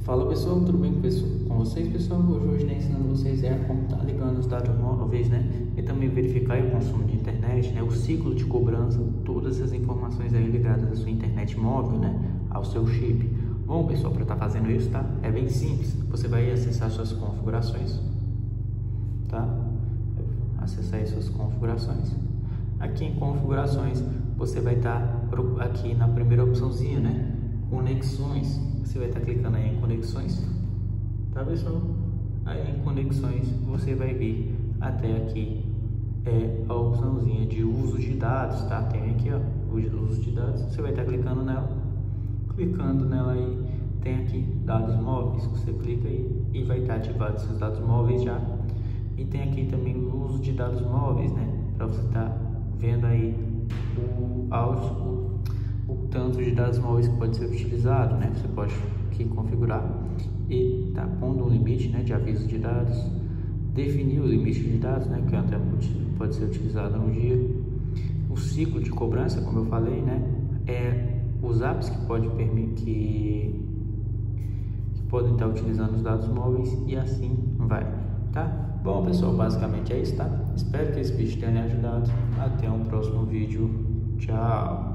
Fala pessoal, tudo bem com vocês pessoal? Hoje né, ensinando vocês como tá ligando os dados móveis, né? E também verificar o consumo de internet, né? O ciclo de cobrança, todas essas informações aí ligadas à sua internet móvel, né? Ao seu chip. Bom pessoal, para estar fazendo isso, tá? É bem simples. Você vai acessar suas configurações, tá? Acessar aí suas configurações. Aqui em configurações, você vai estar aqui na primeira opçãozinha, né? Conexões. Você vai estar clicando aí em conexões, tá pessoal? Aí em conexões você vai vir até aqui a opçãozinha de uso de dados, tá? Tem aqui ó, o uso de dados, você vai estar clicando nela aí tem aqui dados móveis, você clica aí e vai estar ativado esses dados móveis já. E tem aqui também o uso de dados móveis, né? Para você estar vendo aí o tanto de dados móveis que pode ser utilizado, né? Você pode aqui configurar e tá pondo um limite, né, de aviso de dados, definir o limite de dados, né, que até pode ser utilizado no dia. O ciclo de cobrança, como eu falei, né, os apps que podem estar utilizando os dados móveis e assim vai, tá? Bom pessoal, basicamente é isso, tá? Espero que esse vídeo tenha lhe ajudado. Até um próximo vídeo. Tchau!